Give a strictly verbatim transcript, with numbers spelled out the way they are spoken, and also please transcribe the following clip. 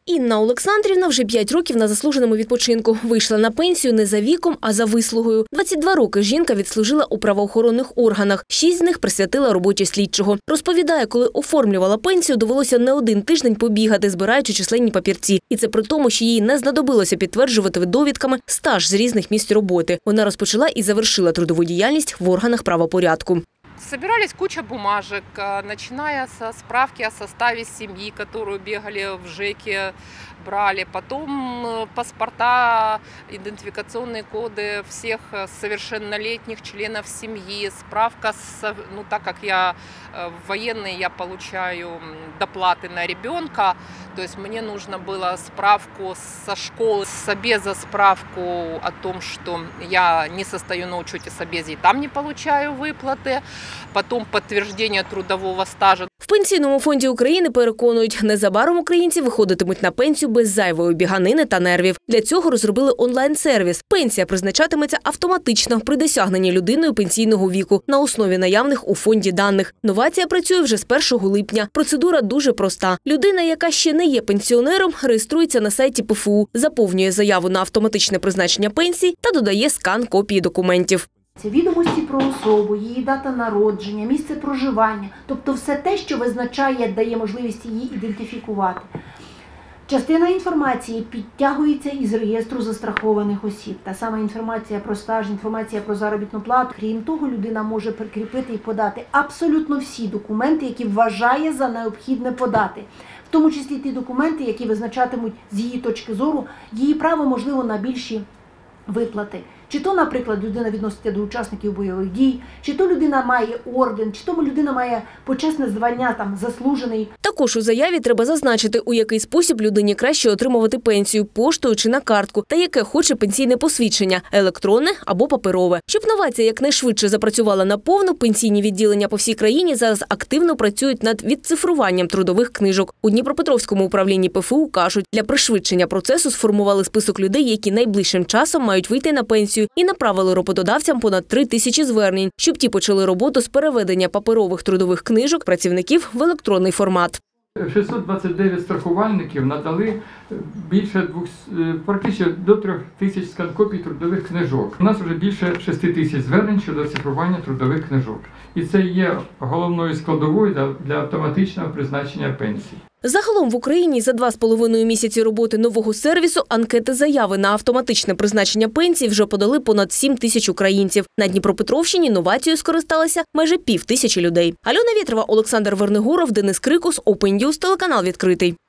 Інна Олександрівна вже п'ять років на заслуженому відпочинку. Вийшла на пенсію не за віком, а за вислугою. двадцять два роки жінка відслужила у правоохоронних органах. Шість з них присвятила роботі слідчого. Розповідає, коли оформлювала пенсію, довелося не один тиждень побігати, збираючи численні папірці. І це при тому, що їй не знадобилося підтверджувати довідками стаж з різних місць роботи. Вона розпочала і завершила трудову діяльність в органах правопорядку. Собирались куча бумажек, начиная со справки о составе семьи, которую бегали в ЖЭКе, брали, потом паспорта, идентификационные коды всех совершеннолетних членов семьи, справка, с, ну так как я военный, я получаю доплаты на ребенка, то есть мне нужно было справку со школы, с собеза справку о том, что я не состою на учете собезе и там не получаю выплаты, потом подтверждение трудового стажа. В Пенсійному фонді України переконують, незабаром українці виходитимуть на пенсію без зайвої біганини та нервів. Для цього розробили онлайн-сервіс. Пенсія призначатиметься автоматично при досягненні людиною пенсійного віку на основі наявних у фонді даних. Новація працює вже з першого липня. Процедура дуже проста. Людина, яка ще не є пенсіонером, реєструється на сайті Пе Еф У, заповнює заяву на автоматичне призначення пенсії та додає скан копії документів. Це відомості про особу, її дата народження, місце проживання, тобто все те, що визначає, дає можливість її ідентифікувати. Частина інформації підтягується із реєстру застрахованих осіб. Та сама інформація про стаж, інформація про заробітну плату. Крім того, людина може прикріпити і подати абсолютно всі документи, які вважає за необхідне подати. В тому числі ті документи, які визначатимуть з її точки зору її право, можливо, на більші виплати. Чи то, наприклад, людина відноситься до учасників бойових дій, чи то людина має орден, чи то людина має почесне звання, там, заслужений. Також у заяві треба зазначити, у який спосіб людині краще отримувати пенсію – поштою чи на картку, та яке хоче пенсійне посвідчення – електронне або паперове. Щоб новація якнайшвидше запрацювала наповну, пенсійні відділення по всій країні зараз активно працюють над відцифруванням трудових книжок. У Дніпропетровському управлінні Пе Еф У кажуть, для пришвидшення процесу сформували список людей, які найближчим часом мають вийти на пенсію, і направили роботодавцям понад три тисячі звернень, щоб ті почали роботу з переведення паперових трудових книжок працівників в електронний формат. шістсот двадцять дев'ять страхувальників надали більше двох, практично до трьох тисяч скан-копій трудових книжок. У нас вже більше шести тисяч звернень щодо цифрування трудових книжок. І це є головною складовою для автоматичного призначення пенсії. Загалом в Україні за два з половиною місяці роботи нового сервісу анкети заяви на автоматичне призначення пенсії вже подали понад сім тисяч українців. На Дніпропетровщині новацією скористалися майже пів тисячі людей. Альона Вєтрова, Олександр Вернигоров, Денис Крикус, Open News, телеканал «Відкритий».